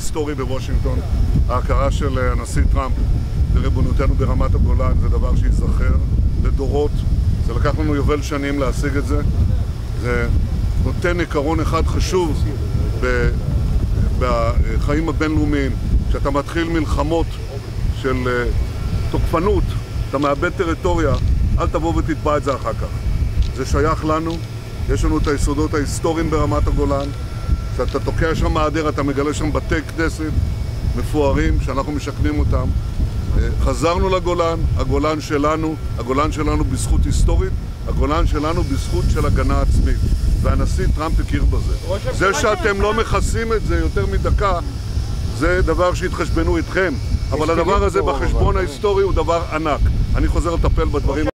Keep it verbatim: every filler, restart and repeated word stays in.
היסטורי בוושינגטון. ההכרה של הנשיא טראמפ בריבונותנו ברמת הגולן זה דבר שיזכר לדורות. זה לקח לנו יובל שנים להשיג את זה. זה נותן עיקרון אחד חשוב בחיים הבינלאומיים. כשאתה מתחיל מלחמות של תוקפנות, אתה מאבד טריטוריה, אל תבוא ותתבע את זה אחר כך. זה שייך לנו, יש לנו את היסודות ההיסטוריים ברמת הגולן. כשאתה תוקע שם מעדר, אתה מגלה שם בתי כנסת מפוארים שאנחנו משכנים אותם. חזרנו לגולן, הגולן שלנו, הגולן שלנו בזכות היסטורית, הגולן שלנו בזכות של הגנה עצמית. והנשיא טראמפ הכיר בזה. זה שאתם לא מכסים את זה יותר מדקה, זה דבר שהתחשבנו איתכם. אבל הדבר הזה בחשבון ההיסטורי הוא דבר ענק. אני חוזר לטפל בדברים